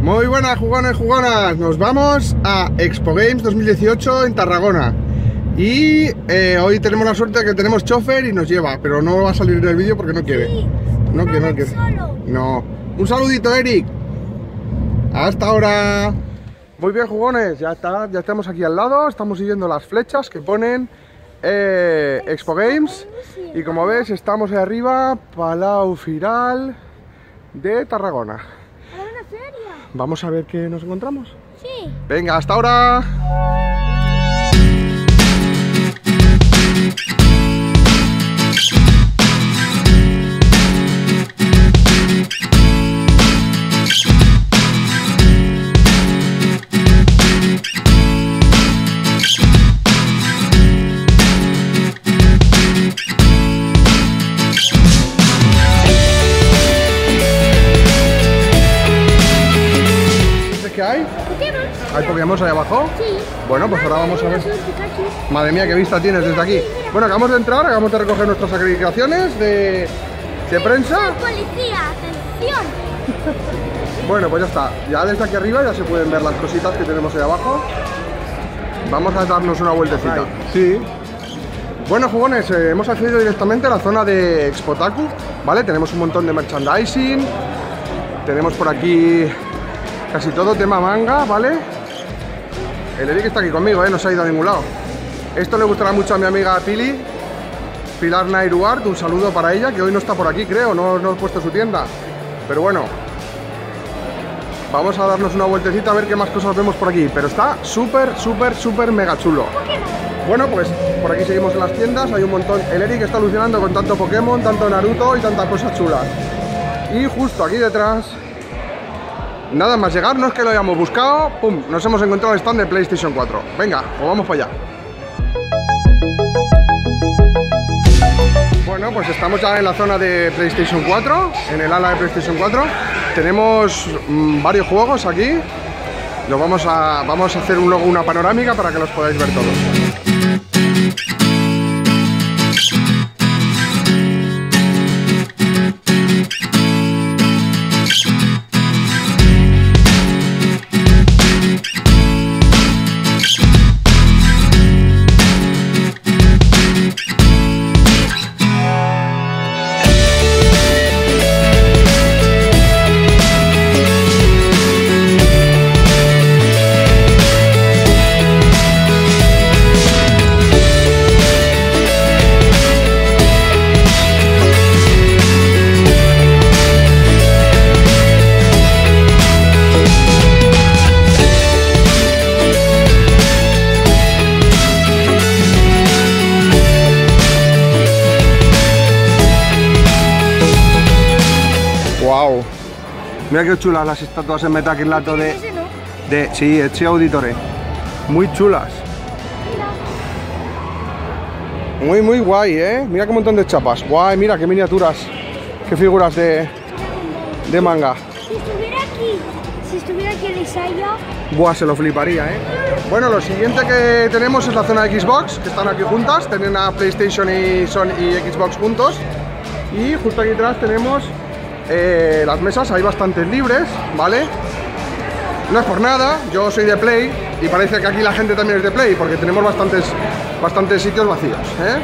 Muy buenas, jugones, jugonas. Nos vamos a Expo Games 2018 en Tarragona. Y hoy tenemos la suerte de que tenemos chofer y nos lleva, pero no va a salir en el vídeo porque no quiere. Sí, no quiere. Solo. No. Un saludito, Eric. Hasta ahora. Muy bien, jugones. Ya estamos aquí al lado. Estamos siguiendo las flechas que ponen Expo Games. Y como ves, estamos ahí arriba, Palau Firal de Tarragona. ¿Para una feria? Vamos a ver qué nos encontramos. Sí. Venga, hasta ahora. ¿Qué hay? Pokémon. ¿Hay Pokémon ahí abajo? Sí. Bueno, pues ahora vamos a ver. Pikachu. Madre mía, qué vista tienes desde aquí. Bueno, acabamos de entrar, acabamos de recoger nuestras acreditaciones de prensa. Soy policía, atención. Bueno, pues ya está. Ya desde aquí arriba ya se pueden ver las cositas que tenemos ahí abajo. Vamos a darnos una vueltecita. Sí. Bueno, jugones, hemos accedido directamente a la zona de Expotaku, ¿vale? Tenemos un montón de merchandising. Tenemos por aquí casi todo tema manga, ¿vale? El Eric está aquí conmigo, no se ha ido a ningún lado. Esto le gustará mucho a mi amiga Pili, Pilar Nairuart, un saludo para ella, que hoy no está por aquí, creo, no he puesto su tienda. Pero bueno, vamos a darnos una vueltecita a ver qué más cosas vemos por aquí. Pero está súper mega chulo. Bueno, pues por aquí seguimos en las tiendas, hay un montón. El Eric está alucinando con tanto Pokémon, tanto Naruto y tantas cosas chulas. Y justo aquí detrás, nada más llegar, no es que lo hayamos buscado, pum, nos hemos encontrado el stand de PlayStation 4. Venga, pues vamos para allá. Bueno, pues estamos ya en la zona de PlayStation 4, en el ala de PlayStation 4. Tenemos varios juegos aquí. Vamos a hacer luego una panorámica para que los podáis ver todos. Wow, mira qué chulas las estatuas en metacrilato sí, Ezio Auditore. Muy chulas. Muy guay, mira qué montón de chapas. Guay, mira qué miniaturas, qué figuras de manga. Si estuviera aquí el Isaiah. Buah, se lo fliparía, Bueno, lo siguiente que tenemos es la zona de Xbox, que están aquí juntas, tienen a PlayStation y Xbox juntos. Y justo aquí atrás tenemos las mesas, hay bastantes libres, ¿vale? No es por nada, yo soy de Play y parece que aquí la gente también es de Play, porque tenemos bastantes sitios vacíos,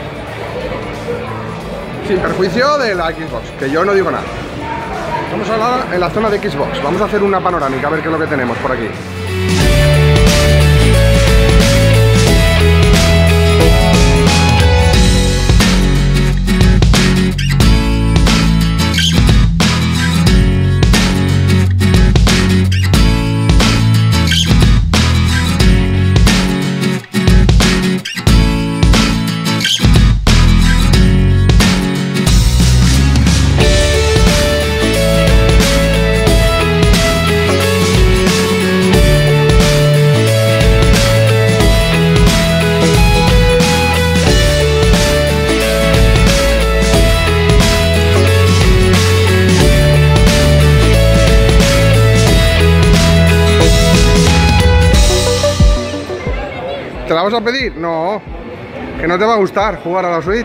sin perjuicio de la Xbox, que yo no digo nada. Vamos a hablar en la zona de Xbox, vamos a hacer una panorámica a ver qué es lo que tenemos por aquí. ¿Te la vas a pedir? No, que no te va a gustar jugar a la Switch.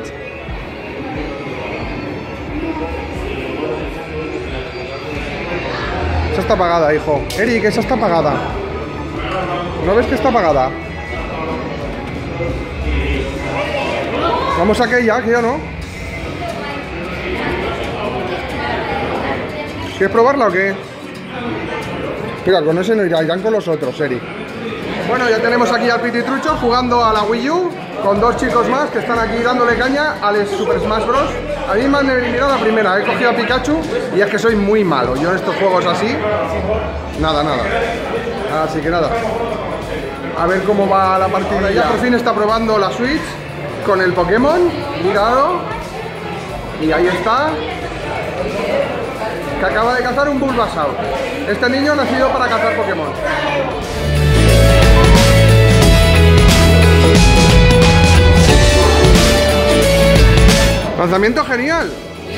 Esa está apagada, hijo. Eric, esa está apagada. ¿No ves que está apagada? Vamos a aquella, que yo no. ¿Quieres probarla o qué? Mira, con ese no irán con los otros, Eric. Bueno, ya tenemos aquí al Pititrucho jugando a la Wii U con dos chicos más que están aquí dándole caña al Super Smash Bros. A mí me han eliminado la primera, he cogido a Pikachu y es que soy muy malo. Yo en estos juegos así, nada. Así que nada. A ver cómo va la partida. Ya por fin está probando la Switch con el Pokémon, mirado. Y ahí está. Que acaba de cazar un Bulbasaur. Este niño ha nacido para cazar Pokémon. Lanzamiento genial.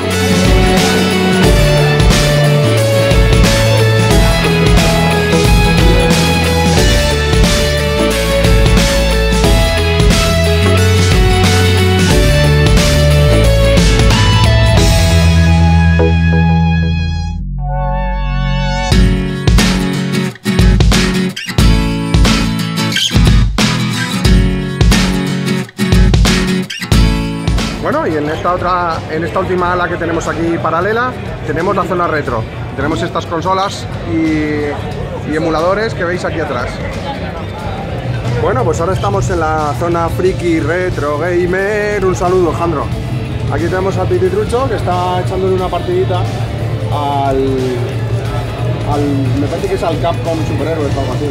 Bueno, y en esta última ala que tenemos aquí paralela, tenemos la zona retro. Tenemos estas consolas y emuladores que veis aquí atrás. Bueno, pues ahora estamos en la zona friki retro gamer. Un saludo, Jandro. Aquí tenemos al Pititrucho que está echándole una partidita me parece que es al Capcom Superhéroes o algo así.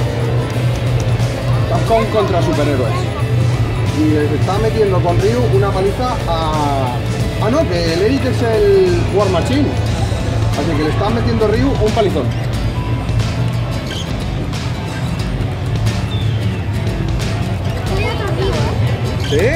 Capcom contra Superhéroes. Y le está metiendo con Ryu una paliza a... Ah, no, que el Eric es el War Machine. Así que le está metiendo Ryu un palizón. ¿Sí?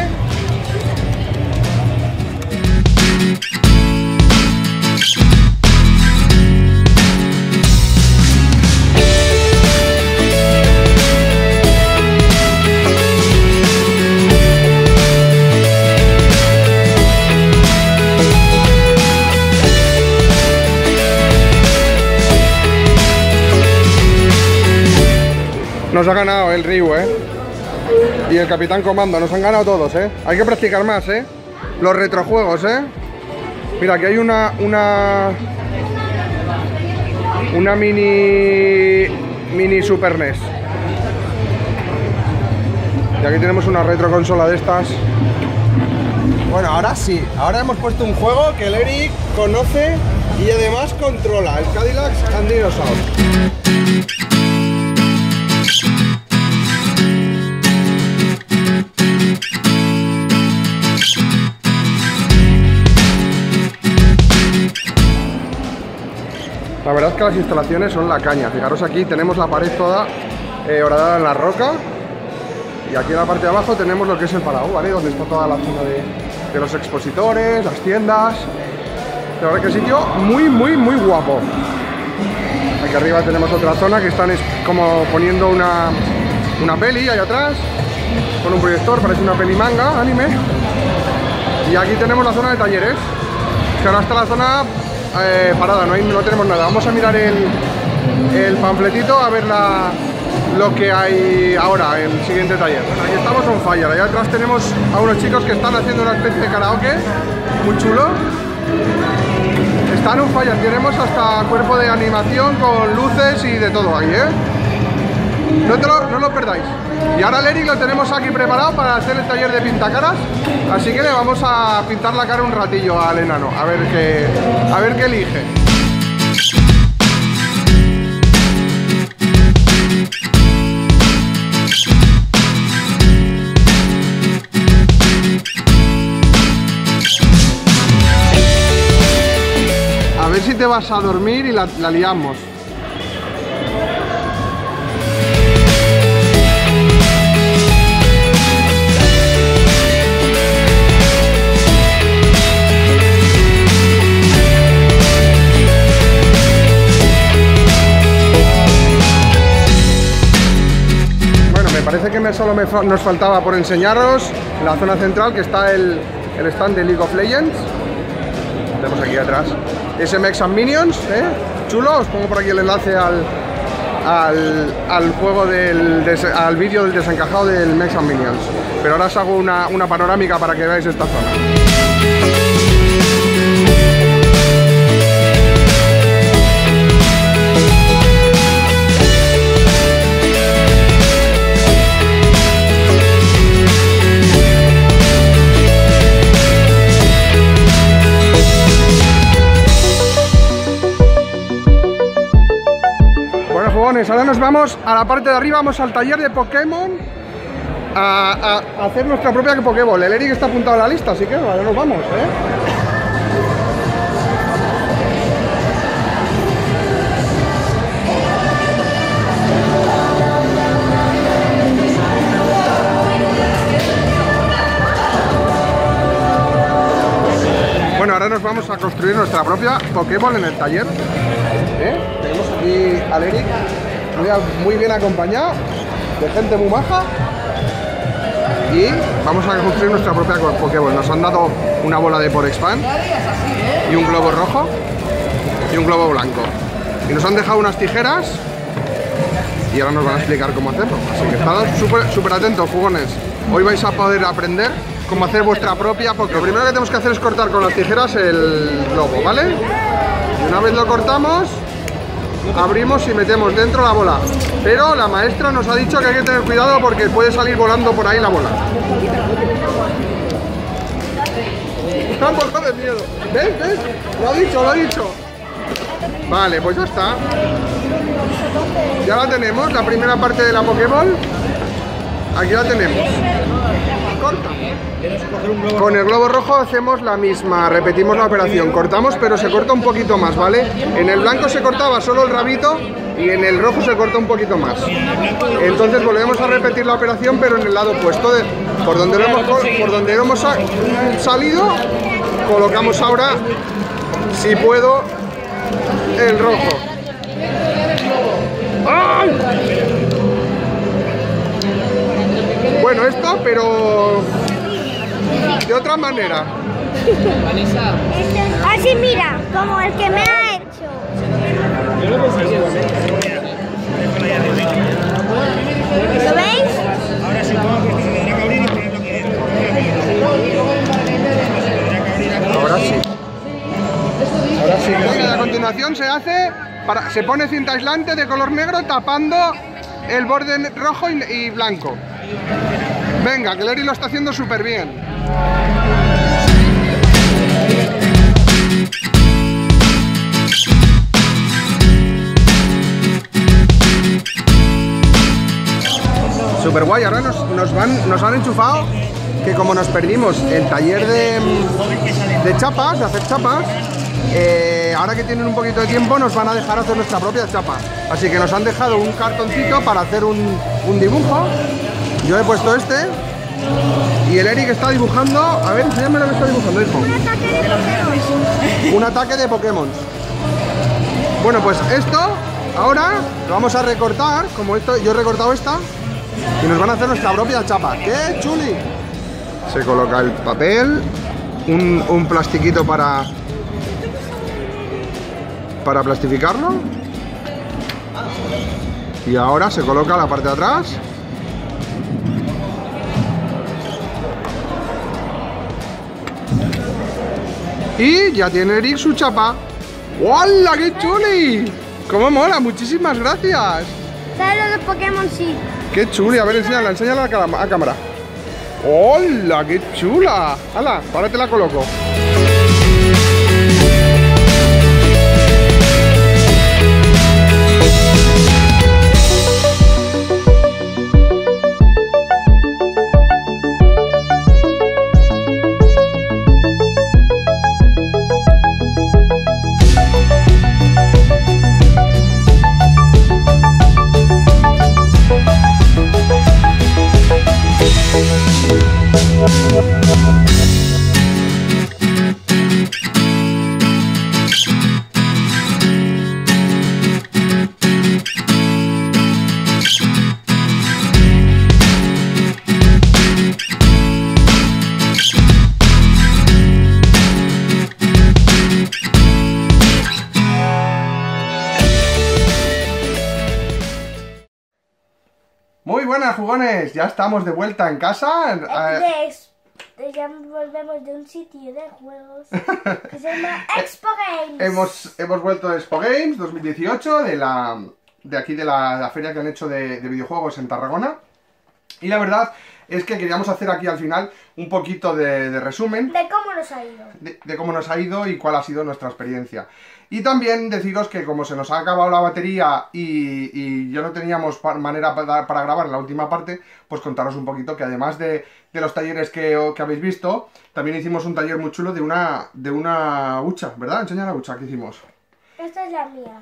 Nos ha ganado el Ryu, y el Capitán Comando, nos han ganado todos, Hay que practicar más, los retrojuegos, Mira, aquí hay una mini Super NES. Y aquí tenemos una retro consola de estas. Bueno, ahora sí, ahora hemos puesto un juego que el Eric conoce y además controla, el Cadillac and Dinosaur. La verdad es que las instalaciones son la caña. Fijaros, aquí tenemos la pared toda horadada en la roca. Y aquí en la parte de abajo tenemos lo que es el Palau, ¿vale? Donde está toda la zona de los expositores, las tiendas. La verdad que el sitio muy guapo. Aquí arriba tenemos otra zona que están como poniendo una peli ahí atrás. Con un proyector, parece una peli manga, anime. Y aquí tenemos la zona de talleres. Que ahora está la zona parada, no tenemos nada. Vamos a mirar el panfletito a ver lo que hay ahora en el siguiente taller. Bueno, aquí estamos on fire. Allá atrás tenemos a unos chicos que están haciendo una especie de karaoke muy chulo. Están on fire. Tenemos hasta cuerpo de animación con luces y de todo ahí, No lo perdáis. Y ahora el Eric lo tenemos aquí preparado para hacer el taller de pintacaras. Así que le vamos a pintar la cara un ratillo al enano. A ver qué elige. A ver si te vas a dormir y la liamos. Parece que solo nos faltaba por enseñaros la zona central, que está el stand de League of Legends. Tenemos aquí atrás ese Mex and Minions, chulo. Os pongo por aquí el enlace al juego al vídeo del desencajado del Mex and Minions. Pero ahora os hago una panorámica para que veáis esta zona. Ahora nos vamos a la parte de arriba, vamos al taller de Pokémon a hacer nuestra propia Pokéball. El Eric está apuntado a la lista, así que ahora nos vamos, Bueno, ahora nos vamos a construir nuestra propia Pokéball en el taller. Tenemos aquí al Eric, muy bien acompañado, de gente muy maja. Y vamos a construir nuestra propia Pokéball. Nos han dado una bola de Porexpan y un globo rojo y un globo blanco. Y nos han dejado unas tijeras y ahora nos van a explicar cómo hacerlo. Así que estad súper atentos, jugones. Hoy vais a poder aprender cómo hacer vuestra propia Pokéball. Lo primero que tenemos que hacer es cortar con las tijeras el globo, ¿vale? Y una vez lo cortamos, abrimos y metemos dentro la bola. Pero la maestra nos ha dicho que hay que tener cuidado porque puede salir volando por ahí la bola. Un poco de miedo. ¿Ves? Lo ha dicho. Vale, pues ya está. Ya la tenemos, la primera parte de la Pokéball. Aquí la tenemos. Corta. Con el globo rojo hacemos la misma, repetimos la operación, cortamos pero se corta un poquito más, ¿vale? En el blanco se cortaba solo el rabito y en el rojo se corta un poquito más. Entonces volvemos a repetir la operación pero en el lado opuesto, por donde hemos salido, colocamos ahora, si puedo, el rojo. ¡Ay! Bueno, esto, pero de otra manera. Así mira, como el que me ha hecho. ¿Lo veis? Ahora supongo que se tendrá que abrir y poner lo que es. Ahora sí. Ahora sí. A continuación se pone cinta aislante de color negro tapando el borde rojo y blanco. Venga, que el Eri lo está haciendo súper bien. Súper guay, ahora nos han enchufado que como nos perdimos el taller de chapas, de hacer chapas, ahora que tienen un poquito de tiempo nos van a dejar hacer nuestra propia chapa. Así que nos han dejado un cartoncito para hacer un dibujo. Yo he puesto este y el Eric está dibujando. A ver, enséñame lo que está dibujando, hijo. Un ataque de Pokémon. Un ataque de Pokémon. Bueno, pues esto ahora lo vamos a recortar, como esto, yo he recortado esta, y nos van a hacer nuestra propia chapa. ¡Qué chuli! Se coloca el papel, un plastiquito para plastificarlo. Y ahora se coloca la parte de atrás. Y ya tiene Eric su chapa. ¡Hola, qué chuli! ¡Cómo mola! Muchísimas gracias. ¿Sabes lo de Pokémon? Sí. ¡Qué chuli! A ver, enséñala a cámara. ¡Hola, qué chula! ¡Hala! Ahora te la coloco. buenas, jugones. Ya estamos de vuelta en casa. Ya volvemos de un sitio de juegos que se llama Expo Games. Hemos vuelto de Expo Games 2018, de aquí de la feria que han hecho de videojuegos en Tarragona. Y la verdad es que queríamos hacer aquí al final un poquito de resumen. De cómo nos ha ido. De cómo nos ha ido y cuál ha sido nuestra experiencia. Y también deciros que como se nos ha acabado la batería y ya no teníamos manera para grabar en la última parte, pues contaros un poquito que además de los talleres que habéis visto, también hicimos un taller muy chulo de una hucha, ¿verdad? Enseña la hucha que hicimos. Esta es la mía.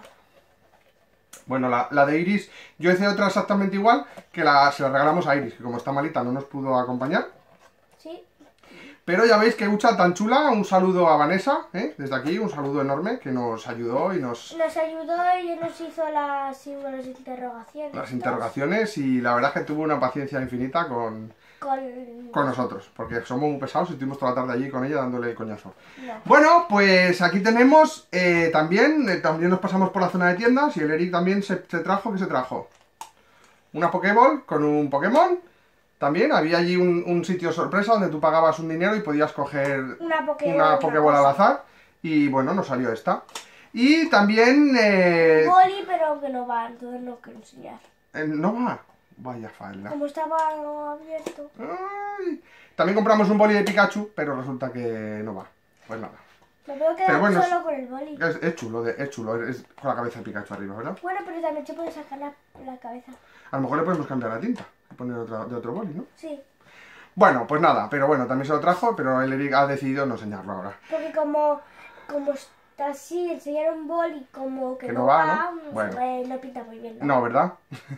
Bueno, la de Iris, yo hice otra exactamente igual, que se la regalamos a Iris, que como está malita no nos pudo acompañar. Sí. Pero ya veis que hucha tan chula, un saludo a Vanessa, desde aquí, un saludo enorme, que nos ayudó y nos ayudó y nos hizo las interrogaciones. Las interrogaciones y la verdad es que tuvo una paciencia infinita con nosotros, porque somos muy pesados y estuvimos toda la tarde allí con ella dándole el coñazo. No. Bueno, pues aquí tenemos, también nos pasamos por la zona de tiendas y el Eric también se trajo, ¿qué se trajo? Una Pokéball con un Pokémon. También había allí un sitio sorpresa donde tú pagabas un dinero y podías coger una Pokéball al azar. Y bueno, nos salió esta. Y también... Boli, pero que no va, entonces no quiero enseñar. ¿No va? Vaya falda. Como estaba abierto. Ay. También compramos un boli de Pikachu, pero resulta que no va. Pues nada. Me veo quedar bueno, solo con el boli. Es chulo, es con la cabeza de Pikachu arriba, ¿verdad? Bueno, pero también se puede sacar la cabeza. A lo mejor le podemos cambiar la tinta y poner de otro boli, ¿no? Sí. Bueno, pues nada, pero bueno, también se lo trajo, pero el Eric ha decidido no enseñarlo ahora. Porque como está así, enseñar un boli como que no va, ¿no? Bueno. No pinta muy bien, ¿no? No, ¿verdad?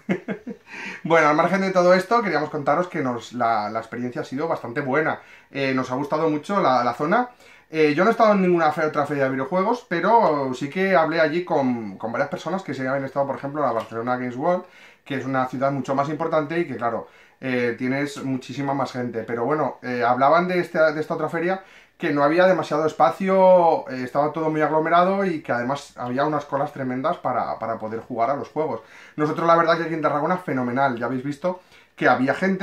Bueno, al margen de todo esto, queríamos contaros que la experiencia ha sido bastante buena. Nos ha gustado mucho la zona. Yo no he estado en ninguna otra feria de videojuegos, pero sí que hablé allí con varias personas que se habían estado, por ejemplo, en la Barcelona Games World, que es una ciudad mucho más importante y que, claro, tienes muchísima más gente. Pero bueno, hablaban de esta otra feria que no había demasiado espacio, estaba todo muy aglomerado y que además había unas colas tremendas para poder jugar a los juegos. Nosotros la verdad que aquí en Tarragona, fenomenal, ya habéis visto que había gente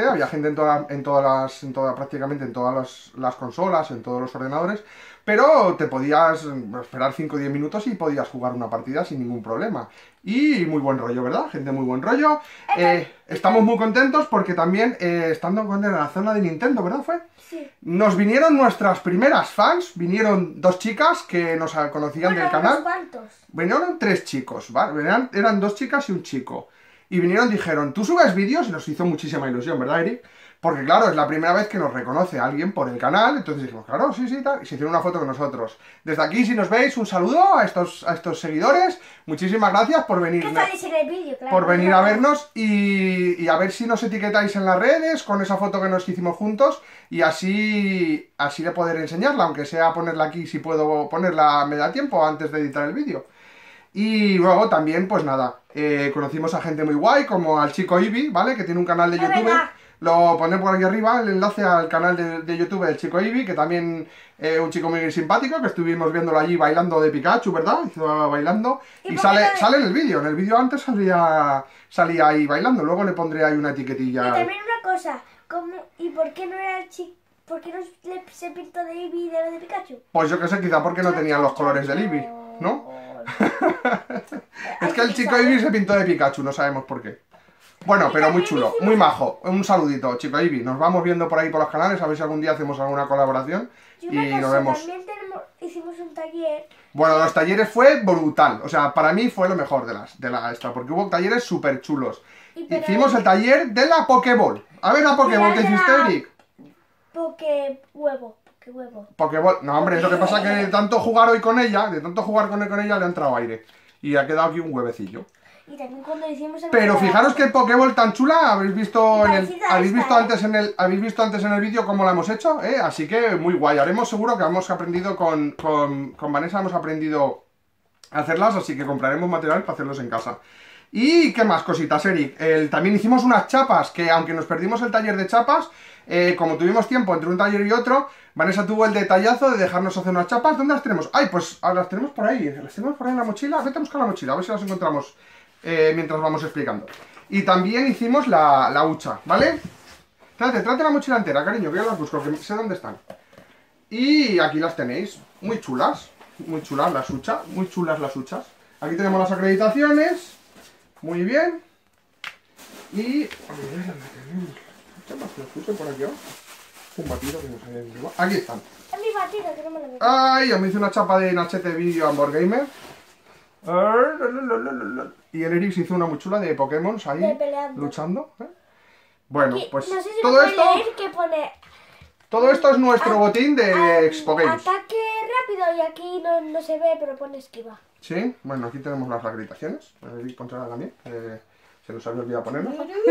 prácticamente en todas las consolas, en todos los ordenadores, pero te podías esperar 5 o 10 minutos y podías jugar una partida sin ningún problema. Y muy buen rollo, ¿verdad? Gente muy buen rollo. Estamos muy contentos porque también, estando en la zona de Nintendo, ¿verdad? Sí. Nos vinieron nuestras primeras fans, vinieron 2 chicas que nos conocían del canal. ¿Cuántos? Vinieron 3 chicos, ¿vale? Eran 2 chicas y un chico. Y vinieron y dijeron, ¿tú subes vídeos? Y nos hizo muchísima ilusión, ¿verdad, Eric? Porque claro, es la primera vez que nos reconoce alguien por el canal. Entonces dijimos, claro, sí, tal. Y se hicieron una foto con nosotros. Desde aquí, si nos veis, un saludo a estos seguidores. Muchísimas gracias por venir. Que salís en el vídeo, claro. Por venir a vernos y a ver si nos etiquetáis en las redes con esa foto que nos hicimos juntos. Y así de poder enseñarla, aunque sea ponerla aquí, si puedo ponerla, me da tiempo antes de editar el vídeo. Y luego también, pues nada, conocimos a gente muy guay, como al chico Ibi, ¿vale? Que tiene un canal de YouTube. Lo pondré por aquí arriba, el enlace al canal de YouTube del chico Ibi, que también es un chico muy simpático, que estuvimos viéndolo allí bailando de Pikachu, ¿verdad? Estaba bailando. Y sale en el vídeo. En el vídeo antes salía ahí bailando. Luego le pondré ahí una etiquetilla. Y también una cosa, ¿y por qué no era el chico? ¿Por qué no se pintó de Eevee y de Pikachu? Pues yo qué sé, quizá porque no tenían los colores del Eevee, ¿no? Es que el chico Eevee se pintó de Pikachu, no sabemos por qué. Bueno, pero muy chulo, muy majo. Un saludito, chico Eevee. Nos vamos viendo por ahí por los canales, a ver si algún día hacemos alguna colaboración. Y nos vemos. También hicimos un taller. Bueno, los talleres fue brutal. O sea, para mí fue lo mejor de la esta, porque hubo talleres súper chulos. Hicimos el taller de la Pokéball. A ver la Pokéball que hiciste, Eric. Pokéball. No, hombre, es lo que pasa que de tanto jugar hoy con ella, le ha entrado aire. Y ha quedado aquí un huevecillo. Y también cuando hicimos el Pero fijaros que Pokéball tan chula, habéis visto antes en el vídeo cómo la hemos hecho, así que muy guay. Haremos seguro que hemos aprendido con Vanessa, hemos aprendido a hacerlas, así que compraremos material para hacerlos en casa. ¿Y qué más cositas, Eric? También hicimos unas chapas, que aunque nos perdimos el taller de chapas, como tuvimos tiempo entre un taller y otro, Vanessa tuvo el detallazo de dejarnos hacer unas chapas. ¿Dónde las tenemos? Ay, pues las tenemos por ahí. Las tenemos por ahí en la mochila. Vete a buscar la mochila, a ver si las encontramos. mientras vamos explicando. Y también hicimos la hucha, ¿vale? Trate la mochila entera, cariño, que yo las busco, que sé dónde están. Y aquí las tenéis, muy chulas las huchas, muy chulas las huchas. Aquí tenemos las acreditaciones, muy bien. Y... a ver, ¿dónde tenemos? ¿Qué más las puse por aquí abajo? Un batido que no sabía bien. Aquí están. Es mi batido, que no me lo veo. Ay, yo me hice una chapa de Nachete Video and Board Gamer. Y el Eric se hizo una muy chula de Pokémon ahí, De peleando. luchando. Bueno, Aquí, pues no sé si todo lo puedes esto... leer, que pone Todo esto es nuestro botín de Expo Games. ataque rápido, y aquí no se ve, pero pone esquiva. Sí, bueno, aquí tenemos las acreditaciones. Eric, pónsela también. Se nos había olvidado ponerlas.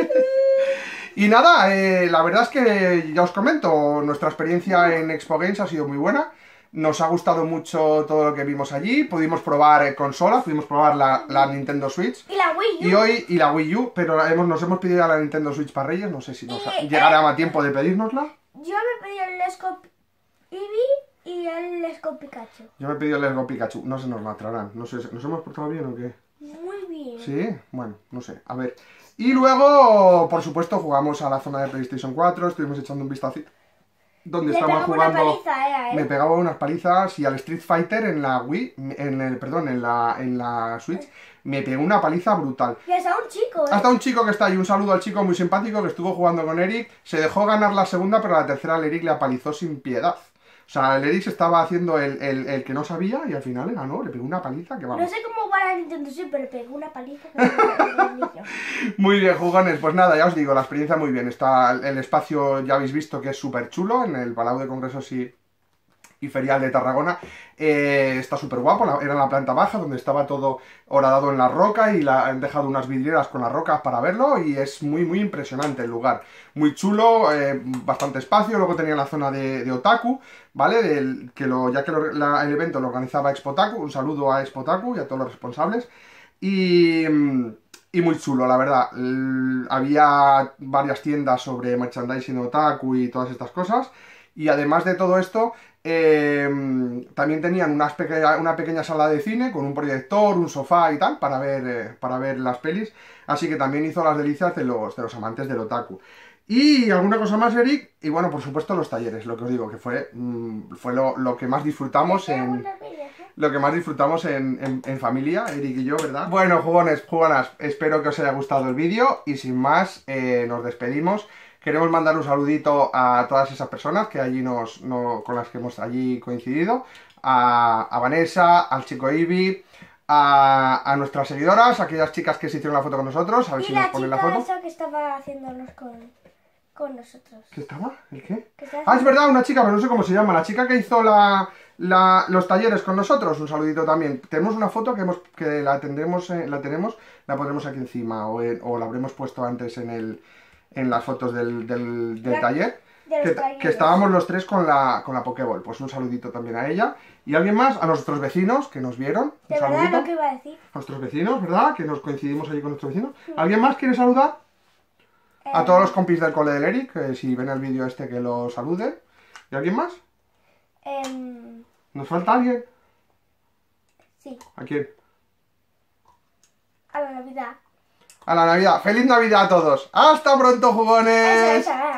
Y nada, la verdad es que ya os comento, nuestra experiencia en Expo Games ha sido muy buena. Nos ha gustado mucho todo lo que vimos allí. Pudimos probar consolas, pudimos probar la Nintendo Switch. Y la Wii U. Y la Wii U, pero nos hemos pedido a la Nintendo Switch para Reyes. No sé si nos llegará a tiempo de pedírnosla. Yo me pedí el Let's Go Eevee y el Let's Go Pikachu. Yo me he pedido el Let's Go Pikachu. No se nos matarán. No sé, ¿nos hemos portado bien o qué? Muy bien. Sí, bueno, no sé. A ver. Y luego, por supuesto, jugamos a la zona de PlayStation 4. Estuvimos echando un vistacito. Donde Le estábamos pegamos una jugando. paliza, a él. Me pegaba unas palizas y al Street Fighter en la Wii, en la Switch, me pegó una paliza brutal. Y hasta un chico, Hasta un chico que está ahí, un saludo al chico muy simpático que estuvo jugando con Eric, se dejó ganar la segunda, pero la tercera el Eric le apalizó sin piedad. O sea, el Eric se estaba haciendo el que no sabía y al final le ganó, le pegó una paliza que vamos. No sé cómo jugar a Nintendo Switch, pero pegó una paliza que el niño. Muy bien, jugones, pues nada, ya os digo, la experiencia muy bien. Está el espacio, ya habéis visto que es súper chulo, en el Palau de Congresos y Ferial de Tarragona. Está súper guapo, era en la planta baja, donde estaba todo horadado en la roca y han dejado unas vidrieras con las rocas para verlo y es muy impresionante el lugar. Muy chulo, bastante espacio, luego tenía la zona de Otaku, ¿vale? El evento lo organizaba Expotaku, un saludo a Expotaku y a todos los responsables. Y muy chulo, la verdad. Había varias tiendas sobre merchandising otaku y todas estas cosas. Y además de todo esto, también tenían una pequeña sala de cine con un proyector, un sofá y tal, para ver las pelis. Así que también hizo las delicias de los amantes del otaku. Y alguna cosa más, Eric. Y bueno, por supuesto los talleres, lo que os digo, que fue lo que más disfrutamos en familia, Eric y yo, ¿verdad? Bueno, jugones, jugonas, espero que os haya gustado el vídeo y sin más, nos despedimos. Queremos mandar un saludito a todas esas personas que allí con las que hemos allí coincidido, a Vanessa, al chico Ivy, a nuestras seguidoras, aquellas chicas que se hicieron la foto con nosotros, a ver si nos ponen la foto. Esa que estaba haciéndonos con nosotros. ¿Qué estaba? ¿El qué? Ah, es verdad, una chica, pero no sé cómo se llama, la chica que hizo los talleres con nosotros, un saludito también. Tenemos una foto que la tenemos, la pondremos aquí encima o la habremos puesto antes en las fotos del taller, que estábamos los tres con la Pokéball. Pues un saludito también a ella. Y alguien más, a nuestros vecinos que nos vieron. De verdad, lo que iba a decir. A nuestros vecinos, ¿verdad? Que nos coincidimos allí con nuestros vecinos. ¿Alguien más quiere saludar? A todos los compis del cole del Eric, que si ven el vídeo que lo saluden. ¿Y alguien más? ¿Nos falta alguien? Sí. ¿A quién? A la Navidad. A la Navidad. ¡Feliz Navidad a todos! ¡Hasta pronto, jugones! Eso.